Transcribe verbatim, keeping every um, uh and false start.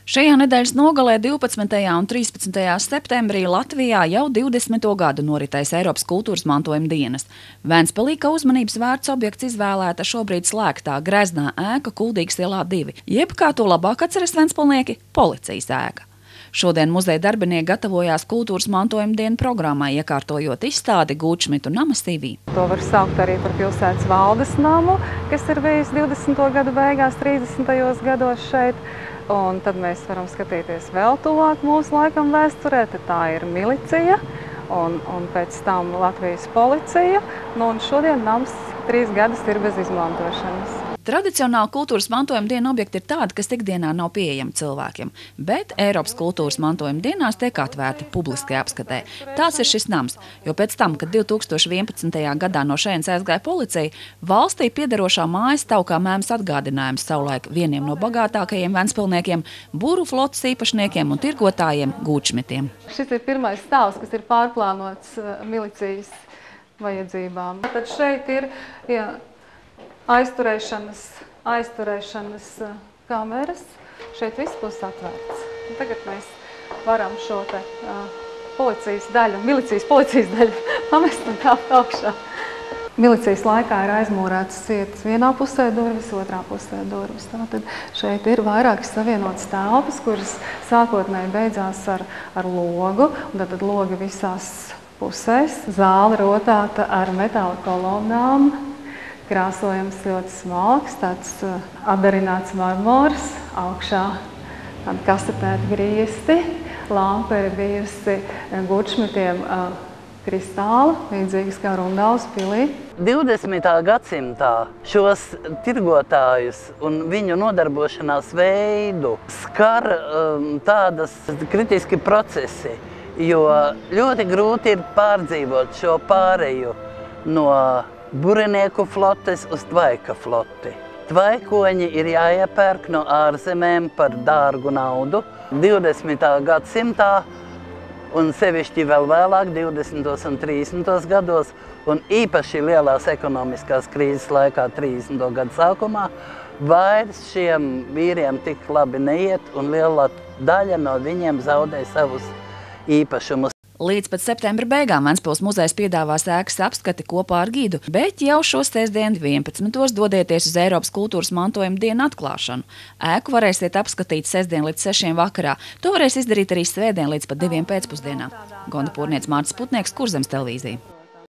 Šajā nedēļas nogalē divpadsmitajā un trīspadsmitajā septembrī Latvijā jau divdesmito gadu noritēs Eiropas kultūras mantojuma dienas. Ventspilī kā uzmanības vērts objekts izvēlēta šobrīd slēgtā greznā ēka Kuldīgas ielā divi, jeb, kā to labāk atceras ventspilnieki, policijas ēka. Šodien muzeja darbinieki gatavojās kultūras mantojuma dienu programmai, iekārtojot izstādi Gūčmitu nama sīvī. To var saukt arī par pilsētas valdes namu, kas ir bijis divdesmito gadu beigās, trīsdesmitajos gados šeit. Un tad mēs varam skatīties vēl tuvāk mūsu laikam vēsturē, tad tā ir milicija un, un pēc tam Latvijas policija. Nu, un šodien nams trīs gadus ir bez izmantošanas. Tradicionāli kultūras mantojuma dienu objekti ir tādi, kas ikdienā nav pieejami cilvēkiem, bet Eiropas kultūras mantojuma dienās tiek atvērti publiskai apskatē. Tāds ir šis nams, jo pēc tam, kad divtūkstoš vienpadsmitajā gadā no šejienes aizgāja policija, valstī piederošā mājas stāv kā mēms atgādinājums savulaik vieniem no bagātākajiem ventspilniekiem, būru flotes īpašniekiem un tirgotājiem Gūčmitiem. Šis ir pirmais stāvs, kas ir pārplānots milicijas vajadzībām. Tad šeit ir, jā, aizturēšanas, aizturēšanas kameras. Šeit viss būs atvērts. Un tagad mēs varam šo te uh, policijas daļu, milicijas policijas daļu pamest un kāpt augšā. Milicijas laikā ir aizmūrētas cietas vienā pusē durvis, otrā pusē durvis. Tātad šeit ir vairākas savienotas telpas, kuras sākotnēji beidzās ar, ar logu, un tad logi visās pusēs. Zāle rotāta ar metāla kolonnām. Krāsojums ļoti smalks, tāds uh, apdarināts marmors, augšā tādi kasetēti griesti, lampa ir bijusi Gūčmitiem uh, kristāla, līdzīgas kā Rundāles pilī. divdesmitā gadsimtā šos tirgotājus un viņu nodarbošanās veidu skar um, tādas kritiski procesi, jo ļoti grūti ir pārdzīvot šo pāreju no burinieku flotes uz tvaika floti. Tvaikoņi ir jāiepērk no ārzemēm par dārgu naudu. divdesmitā gadsimtā un sevišķi vēl vēlāk, divdesmitos un trīsdesmitos gados, un īpaši lielās ekonomiskās krīzes laikā, trīsdesmito gadu sākumā, vairs šiem vīriem tik labi neiet, un liela daļa no viņiem zaudē savus īpašumus. Līdz pat septembra beigām Ventspils muzejs piedāvās ēkas apskati kopā ar gidu, bet jau šo sestdienu vienpadsmitos dodieties uz Eiropas kultūras mantojuma dienu atklāšanu. Ēku varēsiet apskatīt sestdien līdz sešiem vakarā. To varēs izdarīt arī svētdien līdz pat diviem pēcpusdienā. Gonda Pūrniec, Mārcis Putnieks, Kurzemes televīzija.